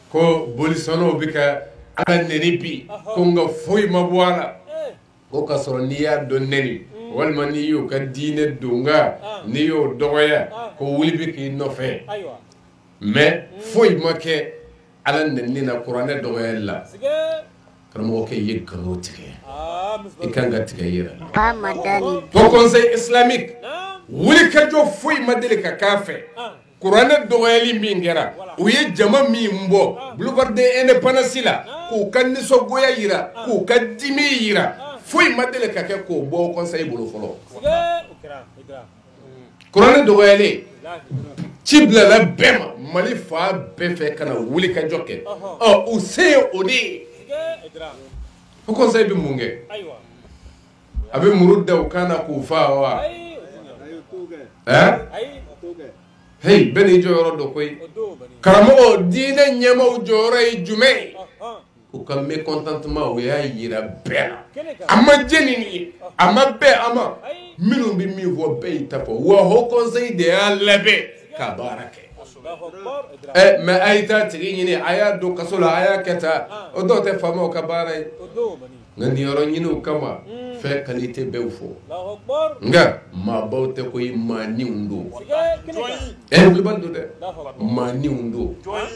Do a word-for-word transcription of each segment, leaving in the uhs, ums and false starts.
ko bolisano bi ka ala neni bi ko nga foyi ma bɔ a la ko ka sɔrɔ n'i y'a dɔn neni walima n'i y'o ka diinɛ donga n'i y'o dɔgɔya ko wuli bi k'i nɔfɛ mais foyi ma kɛ ala neni na kuranɛ dɔgɔyali la karamɔgɔkɛ i ye nkalon tigɛ i kan ka tigɛ i yɛrɛ la o conseil islamique wuli kajɔ foyi ma deli ka k'a fɛ kuranɛ dɔgɔyali min kɛra u ye jama min bɔ boulevard de l'indépendance la k'u ka nisɔngoya yira k'u ka dimi yira foyi ma deli ka kɛ k'o bɔ conseil bolo fɔlɔ kuranɛ dɔgɔyalen ci bilala bɛɛ ma Mali fa bɛɛ fɛ ka na wuli kajɔ kɛ ɔ u se ye o de ye o conseil bɛ mun kɛ a bɛ muru da u kan na k'u fa wa hey bɛɛ n'i jɔyɔrɔ dɔ koyi karamɔgɔ diinɛ ɲɛmaaw jɔyɔrɔ ye jumɛn ye u ka mécontentement o y'a yira bɛɛ la a ma jɛ ni nin ye a ma bɛn a ma minnu bɛ min fɔ bɛɛ y'i ta fɔ wa haut conseil de y'a labɛn ka baara kɛ ɛ mais a y'i ta tigi ɲini a y'a don kaso la a y'a kɛ tan o dɔw tɛ faamaw ka baara ye nka nin yɔrɔ ɲiniw kama fɛn qualité bɛɛ fɔ nka maabaw tɛ ko i maaniw don ɛ wulibali don dɛ maaniw don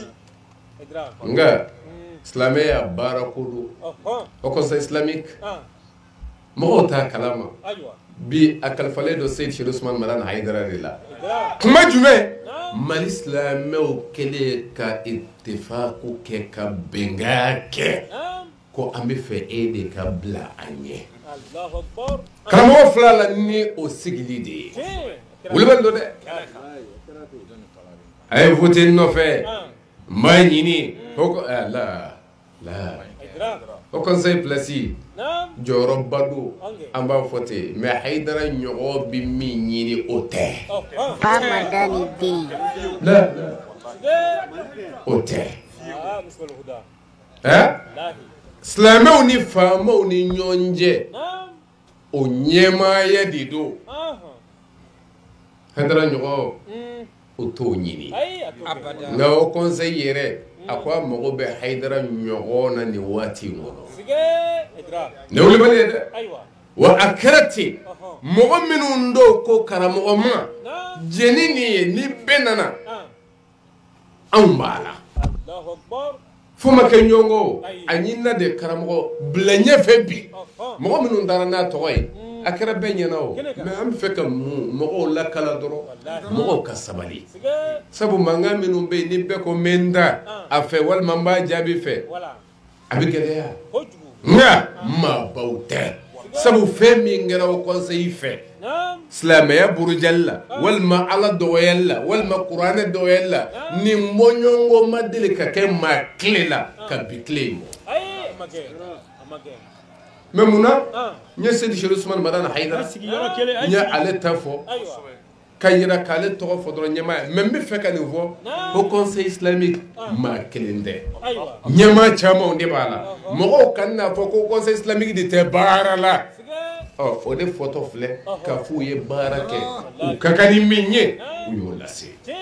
nka silamɛya baara ko don o conseil islamique mɔgɔw t'a kalama bi a kalifalen don Seydi Seydou Ousmane Madane Haidara de la kuma jumɛn Mali silamɛw kɛlen ka itifaku kɛ ka bɛnkan kɛ ko an bɛ fɛ e de ka bila a ɲɛ karamɔgɔ fila la ni o sigili de ye wulibali don dɛ a ye vote nɔfɛ n b'a ɲini la la o conseil place jɔyɔrɔba don an b'a fɔ ten mais Haidara ɲɔgɔn bɛ min ɲini o tɛ o tɛ ɛ silamɛw ni faamaw ni ɲɔgɔn cɛ o ɲɛmaaya de don Haidara ɲɔgɔn o t'o ɲini nka o conseil yɛrɛ a ko a mago bɛ Haidara ɲɔgɔn na nin waati in kɔnɔ ne wulibali ye dɛ wa a kɛra ten mɔgɔ minnu dɔw ko karamɔgɔ ma jɛni nin ye ni bɛɛ nana anw b'a la fo ma kɛ ɲɔgɔn kɔ a ɲinina de karamɔgɔ bila ɲɛfɛ bi mɔgɔ minnu taara n'a tɔgɔ ye a kɛra bɛɛ ɲɛna o mais an bɛ fɛ ka mun mɔgɔw lakala dɔrɔn mɔgɔw ka sabali sabu mankan minnu bɛ yen ni bɛɛ ko n bɛ n da a fɛ walima n b'a jaabi fɛ a bɛ gɛlɛya nka maabaw tɛ sabu fɛn min kɛra o conseil fɛ silamɛya burujali la walima ala dɔgɔyali la walima kuranɛ dɔgɔyali la nin bɔɲɔgɔnko ma deli ka kɛ maa tile la ka bi tile in mɔ mais munna n ye Seydi Seydou Ousmane Madane Haidara n ye ale ta fɔ ka yira k'ale tɔgɔ fɔ dɔrɔn ɲɛmaa ye mais n bɛ fɛ ka nin fɔ ko conseil islamique maa kelen tɛ ɲɛmaa camanw de b'a la mɔgɔw ka n'a fɔ ko conseil islamique de tɛ baara la ɔ o de fɔtɔ filɛ k'a fɔ u ye baara kɛ u ka kan ni min ye u y'o lase